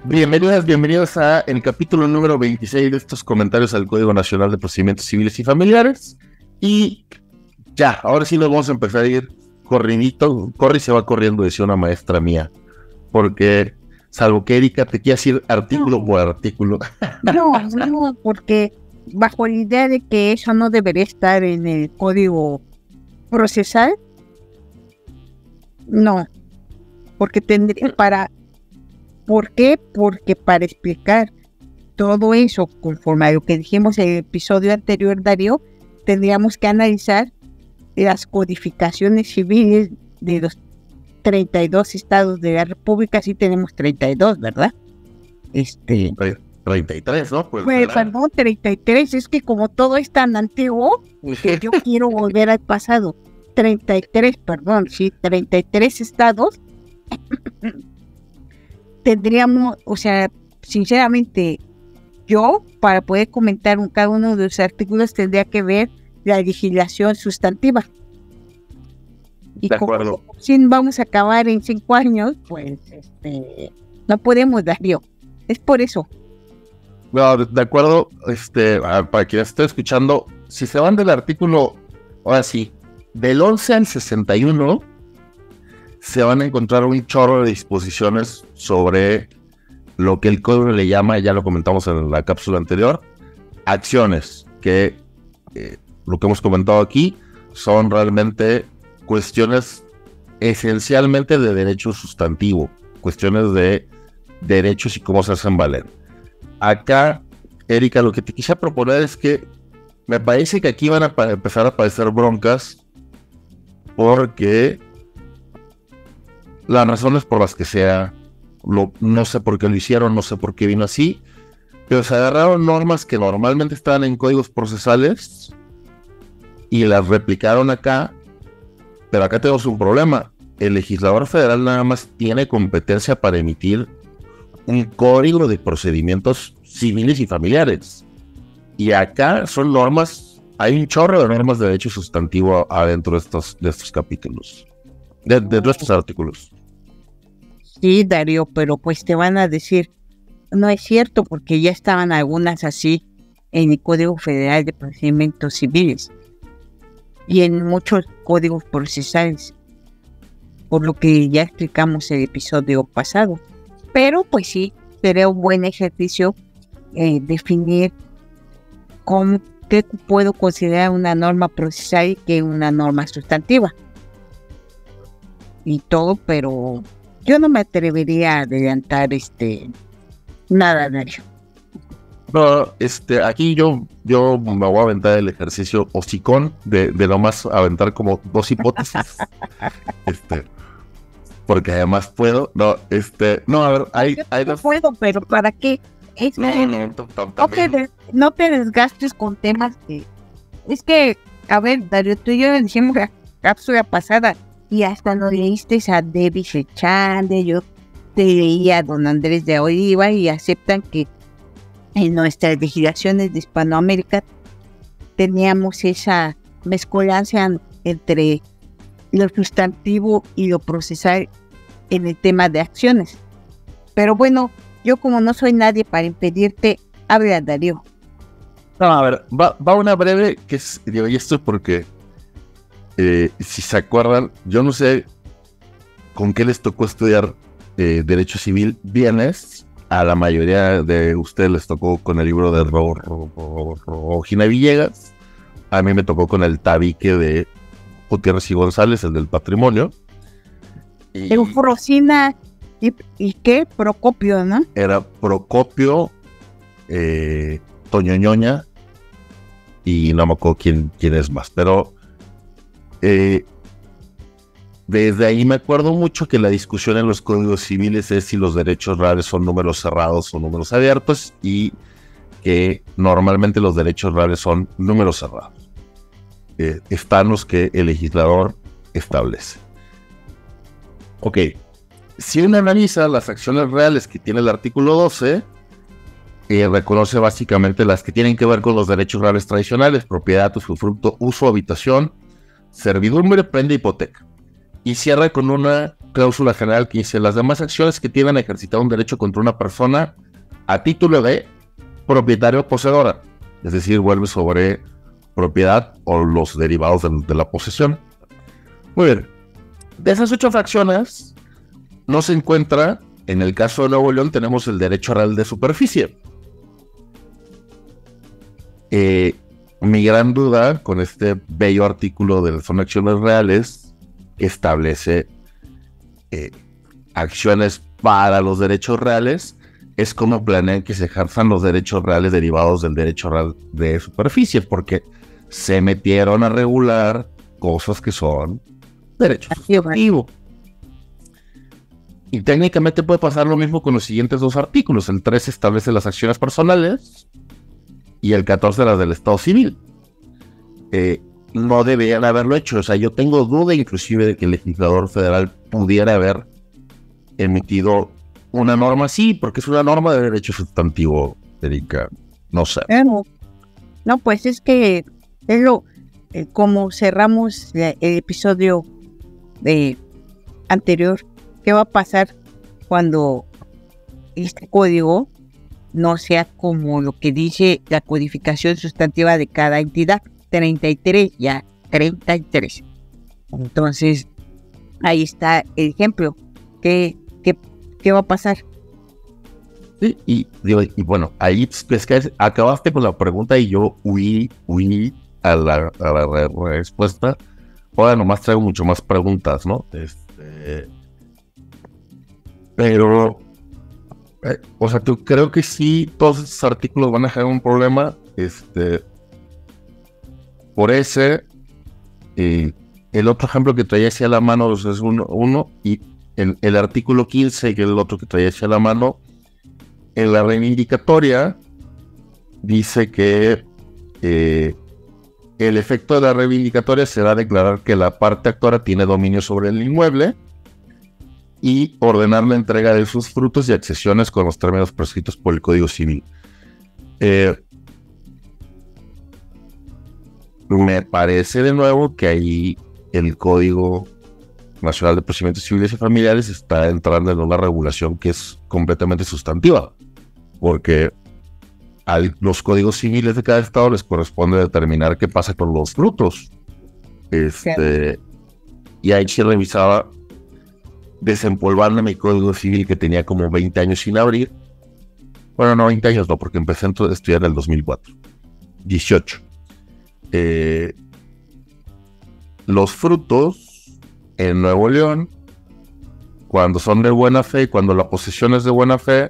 Bienvenidos a el capítulo número 26 de estos comentarios al Código Nacional de Procedimientos Civiles y Familiares. Y ya, ahora sí nos vamos a empezar a ir corridito. Corri se va corriendo, decía una maestra mía, porque salvo que Erika te quiera decir artículo por artículo. No, porque bajo la idea de que eso no debería estar en el Código Procesal, no, porque tendría ¿por qué? Porque para explicar todo eso, conforme a lo que dijimos en el episodio anterior, Darío, tendríamos que analizar las codificaciones civiles de los 32 estados de la República. Sí tenemos 32, ¿verdad? 33, ¿no? Pues perdón, 33, es que como todo es tan antiguo, que yo quiero volver al pasado. 33 estados. Tendríamos, o sea, sinceramente, yo para poder comentar cada uno de los artículos tendría que ver la legislación sustantiva. Y de acuerdo. Como si vamos a acabar en 5 años, pues no podemos, Darío. Es por eso. No, de acuerdo, para quien esté escuchando, si se van del artículo, ahora sí, del 11 al 61, se van a encontrar un chorro de disposiciones sobre lo que el código le llama, ya lo comentamos en la cápsula anterior, acciones, que lo que hemos comentado aquí son realmente cuestiones esencialmente de derecho sustantivo, cuestiones de derechos y cómo se hacen valer. Acá, Erika, lo que te quise proponer es que me parece que aquí van a empezar a aparecer broncas porque las razones por las que sea, no sé por qué lo hicieron, no sé por qué vino así, pero se agarraron normas que normalmente estaban en códigos procesales y las replicaron acá, pero acá tenemos un problema. El legislador federal nada más tiene competencia para emitir un código de procedimientos civiles y familiares. Y acá son normas, hay un chorro de normas de derecho sustantivo adentro de estos capítulos, de estos artículos. Sí, Darío, pero pues te van a decir, no es cierto, porque ya estaban algunas así en el Código Federal de Procedimientos Civiles y en muchos códigos procesales, por lo que ya explicamos en el episodio pasado. Pero pues sí, sería un buen ejercicio definir qué puedo considerar una norma procesal y qué una norma sustantiva. Y todo, pero yo no me atrevería a adelantar nada, Darío. No, aquí yo me voy a aventar el ejercicio hocicón de nomás aventar como 2 hipótesis. Porque además puedo, a ver, hay no puedo, pero ¿para qué? No te desgastes con temas que... Es que, a ver, Darío, tú y yo dijimos la cápsula pasada y hasta nos leíste a Debbie Fechande, yo te leía a don Andrés de Oliva y aceptan que en nuestras legislaciones de Hispanoamérica teníamos esa mezcolanza entre lo sustantivo y lo procesal en el tema de acciones. Pero bueno, yo como no soy nadie para impedirte, habla, Darío. No, a ver, va una breve que es, digo, y esto es porque si se acuerdan, yo no sé con qué les tocó estudiar Derecho Civil. Bienes, a la mayoría de ustedes les tocó con el libro de Regina Villegas. A mí me tocó con el tabique de Gutiérrez y González, el del patrimonio. Eufrosina y qué, Procopio, ¿no? Era Procopio, Toñoñoña y no me acuerdo quién es más, pero desde ahí me acuerdo mucho que la discusión en los códigos civiles es si los derechos reales son números cerrados o números abiertos, y que normalmente los derechos reales son números cerrados. Están los que el legislador establece. Ok, si uno analiza las acciones reales que tiene el artículo 12, reconoce básicamente las que tienen que ver con los derechos reales tradicionales: propiedad, usufructo, uso, habitación, servidumbre, prenda, hipoteca. Y cierra con una cláusula general que dice: las demás acciones que tienen ejercitado un derecho contra una persona a título de propietario o poseedora, es decir, vuelve sobre propiedad o los derivados de la posesión. Muy bien. De esas 8 fracciones no se encuentra, en el caso de Nuevo León, tenemos el derecho real de superficie. Mi gran duda con este bello artículo de las acciones reales que establece acciones para los derechos reales es cómo planean que se ejerzan los derechos reales derivados del derecho real de superficie, porque se metieron a regular cosas que son derechos sustantivos. Y técnicamente puede pasar lo mismo con los siguientes 2 artículos. El 13 establece las acciones personales y el 14 las del Estado civil. No deberían haberlo hecho. O sea, yo tengo duda inclusive de que el legislador federal pudiera haber emitido una norma así, porque es una norma de derecho sustantivo, Erika. No sé. No, pues es que es como cerramos el episodio anterior. ¿Qué va a pasar cuando este código no sea como lo que dice la codificación sustantiva de cada entidad? 33. Entonces, ahí está el ejemplo. ¿Qué va a pasar? Sí, y bueno, ahí es que acabaste con la pregunta y yo huí a la respuesta. Ahora nomás traigo mucho más preguntas, ¿no? Pero, o sea, yo creo que sí, todos estos artículos van a generar un problema. Por ese, el otro ejemplo que traía hacia la mano es uno, y el artículo 15, que es el otro que traía hacia la mano, en la reivindicatoria dice que el efecto de la reivindicatoria será declarar que la parte actora tiene dominio sobre el inmueble y ordenar la entrega de sus frutos y accesiones con los términos prescritos por el Código Civil. Me parece de nuevo que ahí el Código Nacional de Procedimientos Civiles y Familiares está entrando en una regulación que es completamente sustantiva, porque a los códigos civiles de cada estado les corresponde determinar qué pasa con los frutos. Y ahí se revisaba, desempolvando mi código civil que tenía como 20 años sin abrir. Bueno, no, 20 años no, porque empecé a estudiar en el 2004. 18. Los frutos en Nuevo León, cuando son de buena fe y cuando la posesión es de buena fe,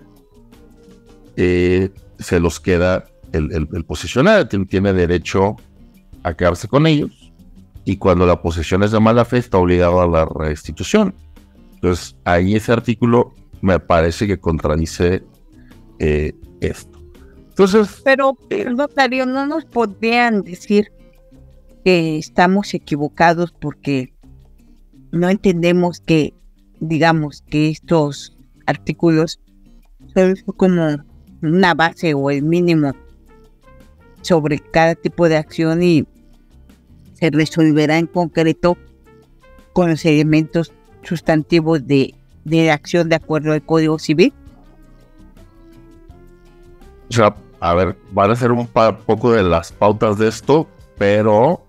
se los queda el posesionario, tiene derecho a quedarse con ellos, y cuando la posesión es de mala fe está obligado a la restitución. Entonces ahí ese artículo me parece que contradice esto. Entonces, pero Darío, no nos podrían decir que estamos equivocados porque no entendemos que, digamos, que estos artículos son como una base o el mínimo sobre cada tipo de acción y se resolverá en concreto con los elementos sustantivos de acción de acuerdo al Código Civil. O sea, a ver, van a ser un poco de las pautas de esto, pero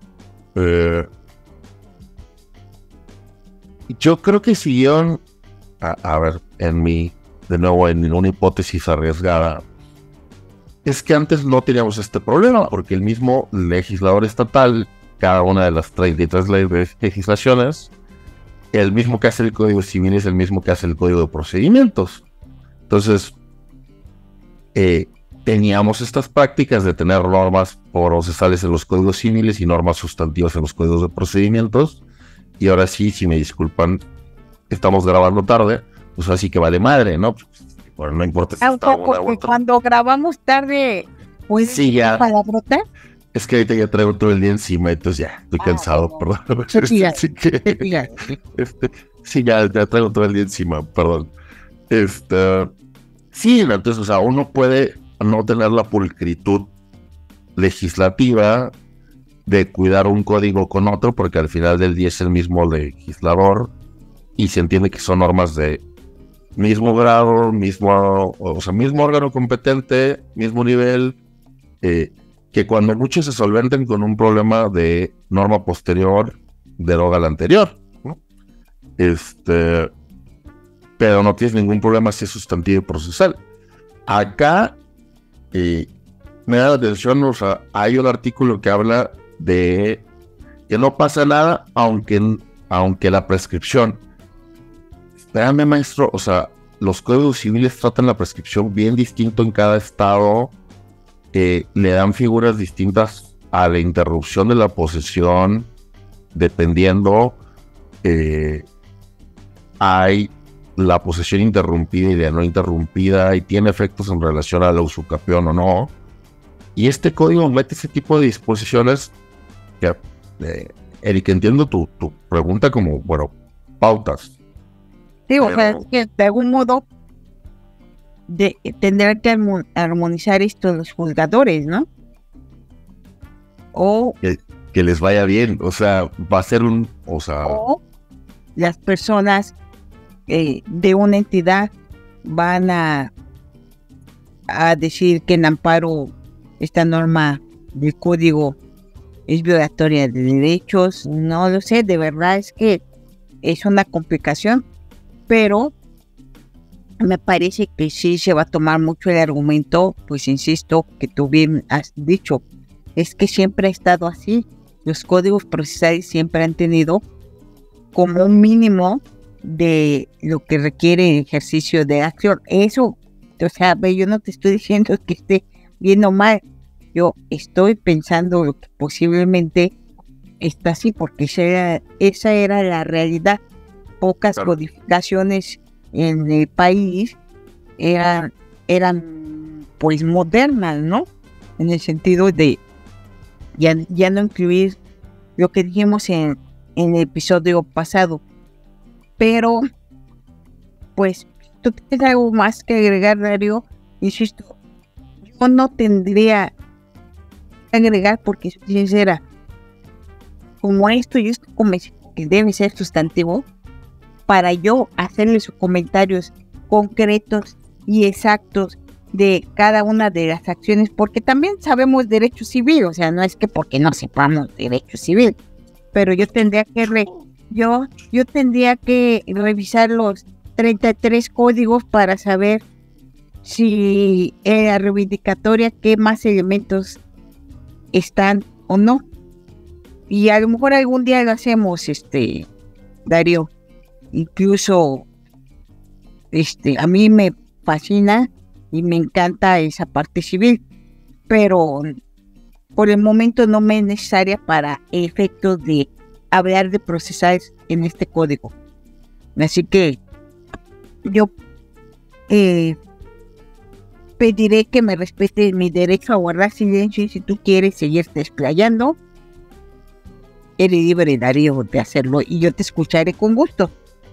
yo creo que siguieron, a ver, de nuevo, en una hipótesis arriesgada, es que antes no teníamos este problema, porque el mismo legislador estatal, cada una de las 33 legislaciones, el mismo que hace el Código Civil es el mismo que hace el Código de Procedimientos. Entonces, teníamos estas prácticas de tener normas procesales en los códigos civiles y normas sustantivas en los códigos de procedimientos, y ahora sí, si me disculpan, estamos grabando tarde, pues así que vale madre, ¿no? Bueno, no importa si está una u otra. Cuando grabamos tarde, pues sí, ya. ¿Para brotar? Es que ahorita ya traigo todo el día encima, entonces ya estoy cansado, no. perdón. Sí, ya traigo todo el día encima, perdón. Sí, entonces, o sea, uno puede no tener la pulcritud legislativa de cuidar un código con otro, porque al final del día es el mismo legislador y se entiende que son normas de mismo grado, mismo órgano competente, mismo nivel, que cuando muchos se solventen con un problema de norma posterior, deroga la anterior, ¿no? Pero no tienes ningún problema si es sustantivo y procesal. Acá me da la atención, o sea, hay un artículo que habla de que no pasa nada, aunque la prescripción. Espérame, maestro, o sea, los códigos civiles tratan la prescripción bien distinto en cada estado, le dan figuras distintas a la interrupción de la posesión, dependiendo, hay la posesión interrumpida y la no interrumpida, y tiene efectos en relación a la usucapión o no. Y este código mete ese tipo de disposiciones que, Eric, entiendo tu pregunta como, bueno, pautas. Sí, o sea, es que de algún modo tendrán que armonizar esto los juzgadores, ¿no? O que les vaya bien, o sea, va a ser o las personas de una entidad van a decir que en amparo esta norma del código es violatoria de derechos. No lo sé, de verdad es que es una complicación, pero me parece que sí se va a tomar mucho el argumento, pues insisto, que tú bien has dicho, es que siempre ha estado así. Los códigos procesales siempre han tenido como un mínimo de lo que requiere el ejercicio de acción. Eso, o sea, yo no te estoy diciendo que esté bien o mal, yo estoy pensando lo que posiblemente está así, porque esa era la realidad. Pocas codificaciones en el país eran pues modernas, ¿no? En el sentido de ya no incluir lo que dijimos en el episodio pasado. Pero, pues, ¿tú tienes algo más que agregar, Darío? Insisto, yo no tendría que agregar, porque soy sincera, como esto, yo estoy convencido que debe ser sustantivo, para yo hacerle sus comentarios concretos y exactos de cada una de las acciones, porque también sabemos derecho civil, o sea, no es que porque no sepamos derecho civil, pero yo tendría que yo tendría que revisar los 33 códigos para saber si en la reivindicatoria qué más elementos están o no. Y a lo mejor algún día lo hacemos, Darío. Incluso a mí me fascina y me encanta esa parte civil, pero por el momento no me es necesaria para efectos de hablar de procesales en este código. Así que yo pediré que me respete mi derecho a guardar silencio, y si tú quieres seguir desplayando, eres libre, Darío, de hacerlo, y yo te escucharé con gusto.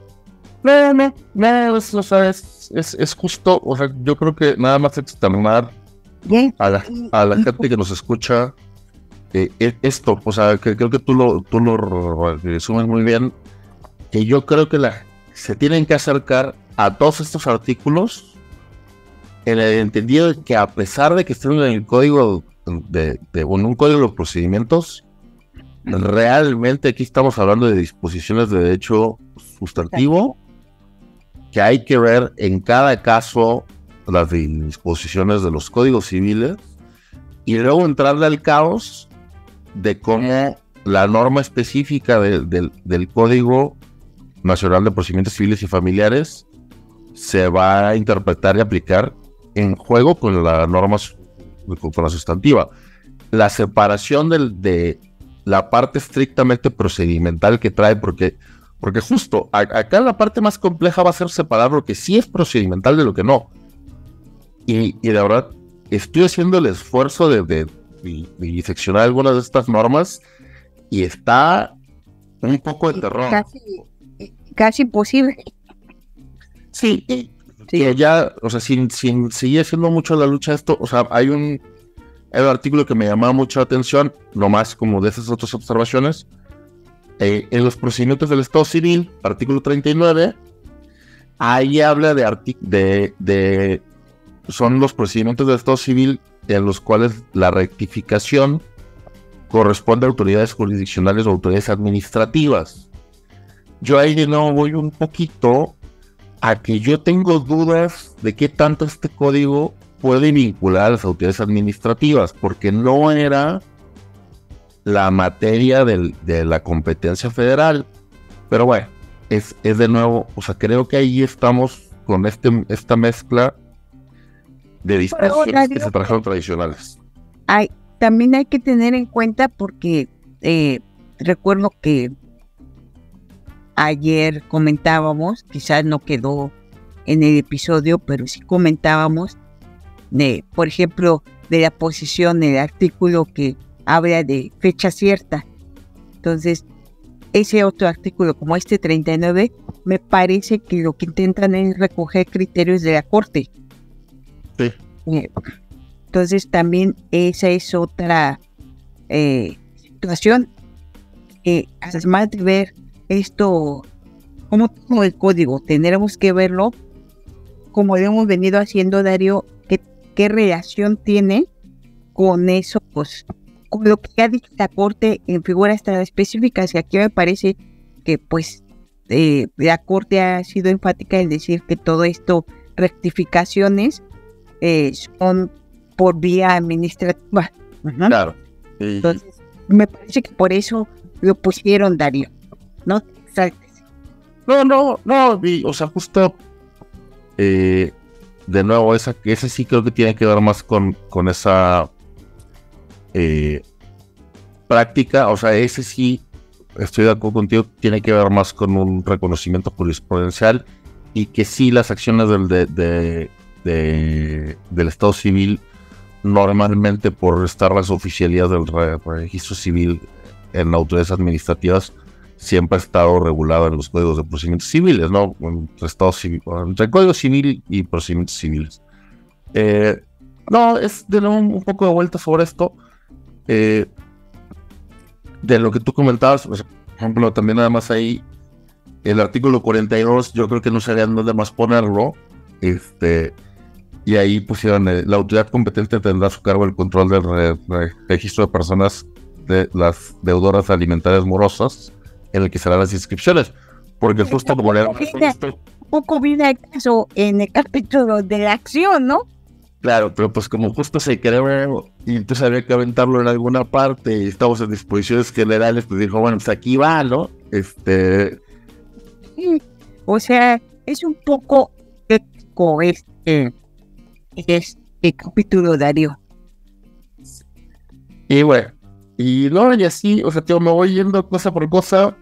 No, o sea, es justo, o sea, yo creo que nada más externar a la gente que nos escucha esto, o sea, que creo que tú lo resumes muy bien, que yo creo que se tienen que acercar a todos estos artículos en el entendido de que, a pesar de que estén en el código en un código de procedimientos, realmente aquí estamos hablando de disposiciones de derecho sustantivo, que hay que ver en cada caso las disposiciones de los códigos civiles y luego entrarle al caos de cómo la norma específica del Código Nacional de Procedimientos Civiles y Familiares se va a interpretar y aplicar en juego con la norma, con la sustantiva. La separación de la parte estrictamente procedimental que trae, porque justo acá la parte más compleja va a ser separar lo que sí es procedimental de lo que no. Y de verdad, estoy haciendo el esfuerzo de diseccionar algunas de estas normas y está un poco de terror. Casi imposible. Sí. Que ya, o sea, sin seguir haciendo mucho la lucha de esto, o sea, hay un artículo que me llamaba mucho la atención, nomás como de esas otras observaciones, en los procedimientos del Estado Civil, artículo 39, ahí habla son los procedimientos del Estado Civil en los cuales la rectificación corresponde a autoridades jurisdiccionales o autoridades administrativas. Yo ahí de nuevo voy un poquito a que yo tengo dudas de qué tanto este código puede vincular a las autoridades administrativas, porque no era la materia de la competencia federal. Pero bueno, es de nuevo, o sea, creo que ahí estamos con esta mezcla de disposiciones que se trajeron tradicionales. También hay que tener en cuenta porque recuerdo que ayer comentábamos, quizás no quedó en el episodio, pero sí comentábamos por ejemplo, de la posición del artículo que habla de fecha cierta. Entonces, ese otro artículo, como este 39, me parece que lo que intentan es recoger criterios de la Corte. Sí. Entonces, también esa es otra situación. Además de ver esto como todo el código, tendremos que verlo como lo hemos venido haciendo, Darío, qué relación tiene con eso, pues, con lo que ha dicho la Corte en figuras tan específicas. Y aquí me parece que pues la Corte ha sido enfática en decir que todo esto, rectificaciones, son por vía administrativa. Uh-huh. Claro. Sí. Entonces, me parece que por eso lo pusieron, Darío. ¿No? No, o sea, justo de nuevo, ese sí creo que tiene que ver más con esa práctica. O sea, ese sí, estoy de acuerdo contigo, tiene que ver más con un reconocimiento jurisprudencial, y que sí las acciones del Estado Civil, normalmente por estar las oficialías del registro civil en autoridades administrativas, siempre ha estado regulado en los códigos de procedimientos civiles, ¿no? Entre código civil y procedimientos civiles. No, es de nuevo un poco de vuelta sobre esto. De lo que tú comentabas, por ejemplo, también nada más ahí, el artículo 42, yo creo que no sería nada más ponerlo, y ahí pusieron, la autoridad competente tendrá a su cargo el control del registro de personas de las deudoras alimentarias morosas, en el que serán las inscripciones, porque justo como un poco viene el caso en el capítulo de la acción, ¿no? Claro, pero pues como justo se creó y entonces había que aventarlo en alguna parte y estamos en disposiciones generales, pues dijo, bueno, pues aquí va, ¿no? O sea, es un poco ético este capítulo, Darío. Y bueno, y no, y así, o sea, tío, me voy yendo cosa por cosa,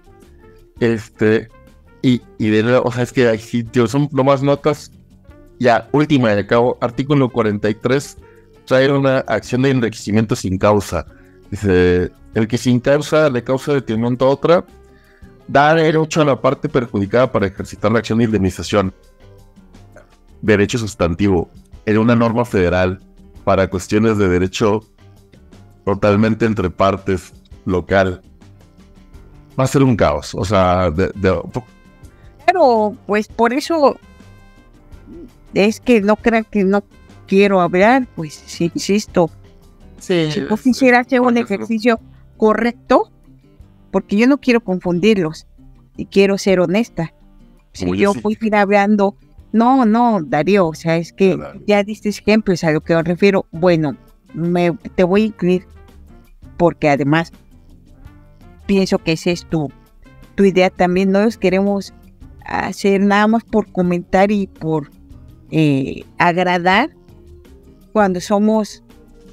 y de nuevo, o sea, es que ahí sí, tío, son nomás notas. Ya, última de cabo, artículo 43, trae una acción de enriquecimiento sin causa. Dice, el que sin causa le causa detenimiento a otra, da derecho a la parte perjudicada para ejercitar la acción de indemnización. Derecho sustantivo, en una norma federal, para cuestiones de derecho totalmente entre partes, local. Va a ser un caos, o sea, Pero, pues por eso es que no crean que no quiero hablar, pues sí, insisto. Sí, si yo quisiera hacer un ejercicio correcto, porque yo no quiero confundirlos y quiero ser honesta. Si yo voy a ir hablando, no, Darío, o sea, es que ya diste ejemplos a lo que me refiero. Bueno, te voy a incluir porque además pienso que esa es tu idea también. No los queremos hacer nada más por comentar y por agradar, cuando somos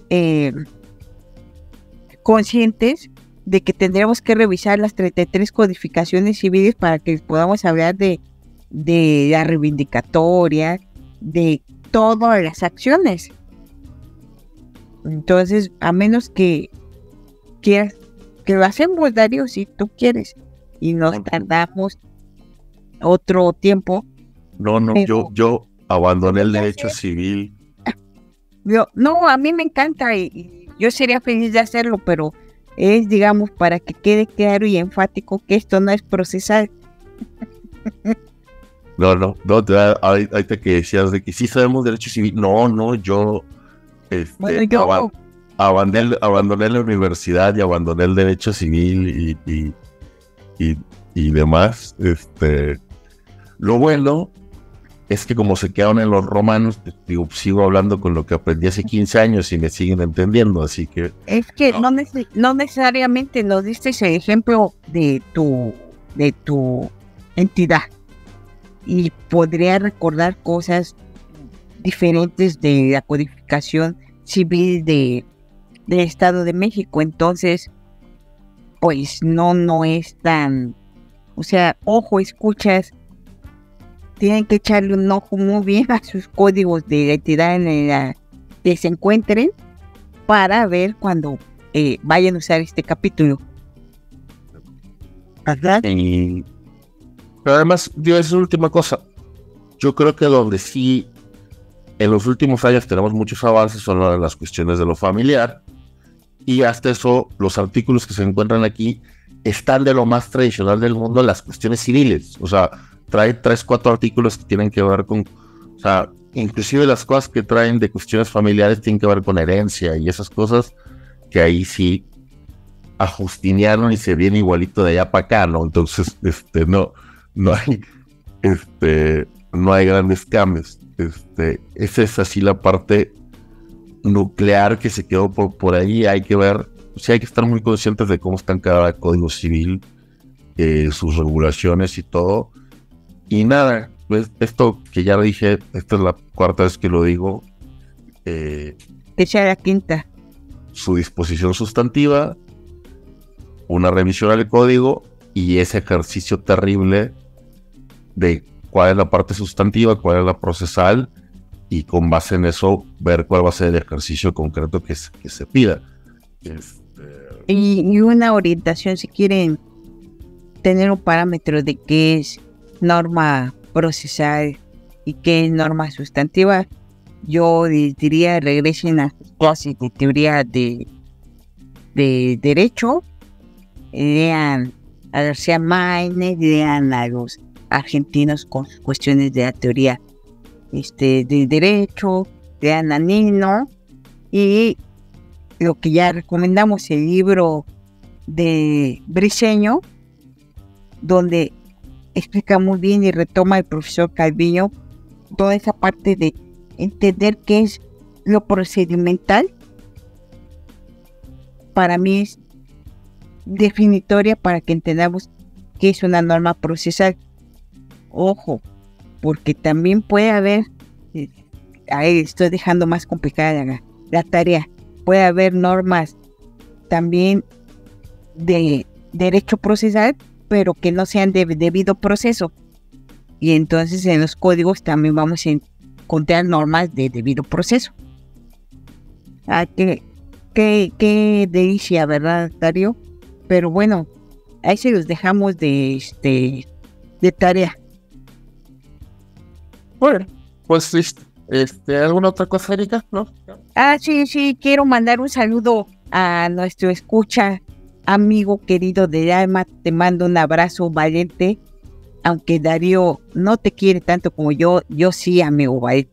conscientes de que tendríamos que revisar las 33 codificaciones civiles para que podamos hablar de la reivindicatoria, de todas las acciones. Entonces, a menos que quieras, que lo hacemos, Darío, si tú quieres, y nos tardamos otro tiempo. No, pero yo abandoné el derecho civil. No, a mí me encanta y yo sería feliz de hacerlo, pero Es, digamos, para que quede claro y enfático que esto no es procesal. No, ahorita que decías de que sí sabemos derecho civil, yo Bueno, yo, abandoné la universidad y abandoné el derecho civil y demás. Lo bueno es que como se quedaron en los romanos, digo, sigo hablando con lo que aprendí hace 15 años y me siguen entendiendo, así que... es que no necesariamente nos diste ese ejemplo de tu entidad. Y podría recordar cosas diferentes de la codificación civil del Estado de México. Entonces, pues no es tan... O sea, ojo, escuchas, tienen que echarle un ojo muy bien a sus códigos de identidad en la que se encuentren para ver cuando vayan a usar este capítulo. ¿Verdad? Pero además, esa es la última cosa. Yo creo que donde sí, en los últimos años tenemos muchos avances son las cuestiones de lo familiar. Y hasta eso, los artículos que se encuentran aquí están de lo más tradicional del mundo, las cuestiones civiles. O sea, trae 3-4 artículos que tienen que ver con... O sea, inclusive las cosas que traen de cuestiones familiares tienen que ver con herencia y esas cosas que ahí sí ajustiniaron y se viene igualito de allá para acá, ¿no? Entonces, no hay grandes cambios. Esa es así la parte nuclear que se quedó por ahí. Hay que ver, sí hay que estar muy conscientes de cómo están cada código civil, sus regulaciones y todo. Y nada, pues esto que ya dije, esta es la 4ª vez que lo digo. Que sea la 5ª. Su disposición sustantiva, una revisión al código y ese ejercicio terrible de cuál es la parte sustantiva, cuál es la procesal, y con base en eso ver cuál va a ser el ejercicio concreto que se pida. Y una orientación, si quieren tener un parámetro de qué es norma procesal y qué es norma sustantiva, yo les diría regresen a sus clases de teoría de derecho, lean a García Márquez, lean a los argentinos con cuestiones de la teoría de derecho, lean a Nino, y lo que ya recomendamos, el libro de Briceño, donde explica muy bien y retoma el profesor Calviño toda esa parte de entender qué es lo procedimental. Para mí es definitoria para que entendamos qué es una norma procesal. Ojo, porque también puede haber, ahí estoy dejando más complicada la tarea, puede haber normas también de derecho procesal, pero que no sean de debido proceso. Y entonces en los códigos también vamos a encontrar normas de debido proceso. Qué delicia, ¿verdad, Darío? Pero bueno, ahí se los dejamos de tarea. Bueno, pues listo. ¿Alguna otra cosa, Erika? ¿No? Sí, quiero mandar un saludo a nuestro escucha, amigo querido del alma. Te mando un abrazo valiente, aunque Darío no te quiere tanto como yo sí, amigo valiente.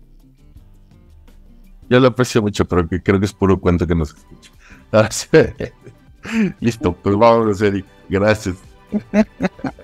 Yo lo aprecio mucho, pero creo que es puro cuento que nos escucha. Listo, pues vámonos, Erika. Gracias.